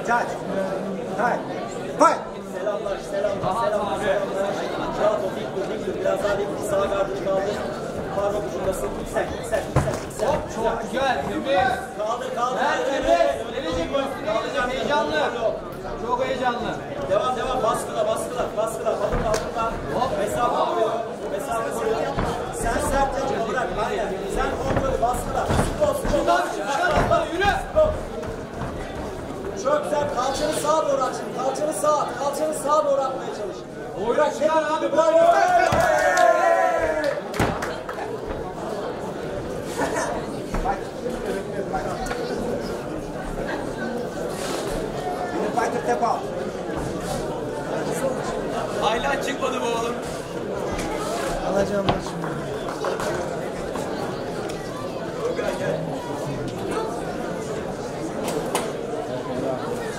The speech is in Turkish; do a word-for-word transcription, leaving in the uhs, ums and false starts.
Touch. Fight. Fight. Selamlar, selamlar, selamlar, selamlar. Rahat ol, dik dur, dik dur. Biraz daha dik dur. Sağ gardını kaldır. Parmak ucundasın. Yüksel, yüksel, yüksel, yüksel. Hop, çok güzel. Temiz. Kaldır, kaldır. Ver, temiz. Gelecek mi? Üstüne heyecanlı. Çok heyecanlı. Devam, devam. Baskıla, baskıla, baskıla. Adımla, adımla. Hop. Mesafe koruyor. Mesafe koruyor. Sen sert yapma, bırak. Aynen. Sen kontrolü, baskıla. Stop, stop. Şuradan, şuradan, yürü. Stop. Çok güzel. Kalçanı sağa doğru aç. Kalçanı sağa, kalçanı sağa doğru atmaya çalış. Bırak, çıkar abi. Bravo. Fighter tap out. Hala çıkmadı bu oğlum. Alacağım ben şimdi.